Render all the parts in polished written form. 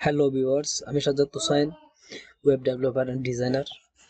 Hello viewers, আমি Sajjad Hossain, web developer and designer.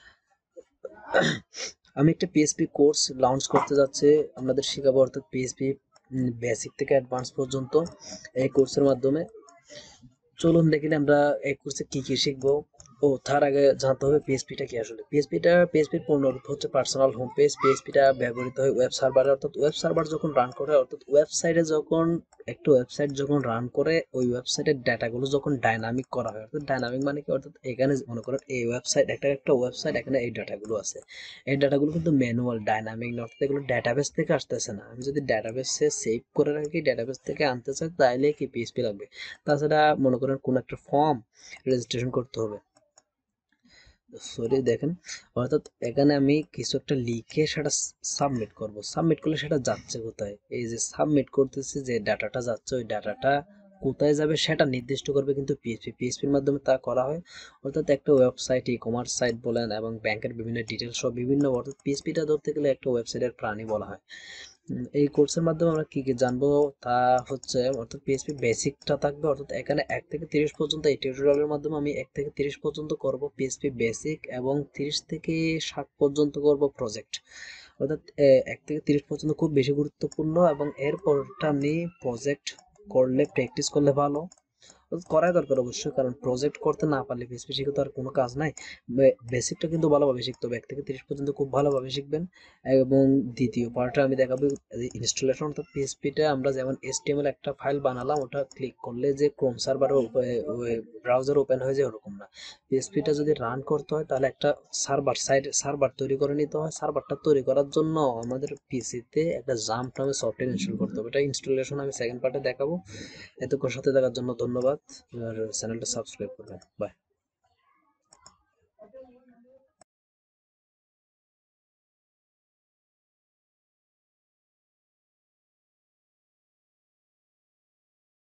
আমি একটা পিএইচপি কোর্স লঞ্চ করতে যাচ্ছি। আপনাদের শেখাবো অর্থাৎ পিএইচপি বেসিক থেকে অ্যাডভান্স পর্যন্ত এই কোর্সের মাধ্যমে। চলুন দেখি আমরা এই কোর্সে কি কি শিখবো। তার আগে জানতে হবে পিএইচপিটা কি। আসলে পিএইচপির পূর্ণরূপ হচ্ছে পার্সোনাল হোম পেজ। পিএইচপিটা ব্যবহৃত হয় ওয়েব সার্ভারে, অর্থাৎ ওয়েব সার্ভার যখন রান করে, অর্থাৎ ওয়েবসাইটে যখন একটা ওয়েবসাইট যখন রান করে, ওই ওয়েবসাইটের ডাটাগুলো যখন ডাইনামিক করা হয়। অর্থাৎ ডাইনামিক মানে কি, অর্থাৎ এখানে মনে করেন এই ওয়েবসাইট একটা ওয়েবসাইট, এখানে এই ডাটাগুলো আছে। এই ডাটাগুলো কিন্তু ম্যানুয়াল, ডাইনামিক না, অর্থাৎ এগুলো ডাটাবেস থেকে আসতেছে না। আমি যদি ডাটাবেসে সেভ করে রাখি, ডাটাবেস থেকে আনতে চাই, তাইলে কি পিএইচপি লাগবে। তাছাড়া মনে করেন কোন একটা ফর্ম রেজিস্ট্রেশন করতে হবে, সরি দেখেন, অর্থাৎ এখানে আমি কিছু একটা লিখে সেটা সাবমিট করব। সাবমিট করলে সেটা যাচ্ছে কোথায়, এই যে সাবমিট করতেছি, যে ডাটাটা যাচ্ছে ওই ডাটাটা কোথায় যাবে সেটা নির্দিষ্ট করবে কিন্তু পিএইচপির মাধ্যমে তা করা হয়। অর্থাৎ একটা ওয়েবসাইট, ই কমার্স সাইট বলেন এবং ব্যাংকের বিভিন্ন ডিটেলস সব বিভিন্ন, অর্থাৎ পিএইচপিটা ধরতে গেলে একটা ওয়েবসাইটের প্রাণী বলা হয়। এই কোর্সের মাধ্যমে আমরা কি কি জানবো, তা হচ্ছে অর্থাৎ পিএইচপি বেসিকটা থাকবে। অর্থাৎ এখানে 1 থেকে 30 পর্যন্ত, এই টিউটোরিয়ালের মাধ্যমে আমি 1 থেকে 30 পর্যন্ত করব পিএইচপি বেসিক, এবং 30 থেকে 60 পর্যন্ত করব প্রজেক্ট। অর্থাৎ 1 থেকে 30 পর্যন্ত খুব বেশি গুরুত্বপূর্ণ, এবং এরপরটা আপনি প্রজেক্ট করলে, প্র্যাকটিস করলে ভালো। করাই দরকার অবশ্যই, কারণ প্রজেক্ট করতে না পারলে পিএইচপি শিখে তো আর কোনো কাজ নাই। বেসিকটা কিন্তু ভালোভাবে শিখতে হবে, 1 থেকে 30 পর্যন্ত খুব ভালোভাবে শিখবেন। এবং দ্বিতীয় পার্টে আমি দেখাবো ইনস্টলেশন, অর্থাৎ পিএইচপিটা আমরা যেমন এইচটিএমএল একটা ফাইল বানালাম, ওটা ক্লিক করলে যে ক্রোম সার্ভার ব্রাউজার ওপেন হয়ে যায়, ওরকম না। পিএইচপিটা যদি রান করতে হয়, তাহলে একটা সার্ভার তৈরি করে নিতে হয়। সার্ভারটা তৈরি করার জন্য আমাদের পিসিতে একটা জাম্প নামে সফটওয়্যার ইনস্টল করতে হবে। এটা ইনস্টলেশন আমি সেকেন্ড পার্টে দেখাবো। এতক্ষণ সাথে থাকার জন্য ধন্যবাদ। আর চ্যানেলটা সাবস্ক্রাইব করবেন। বাই।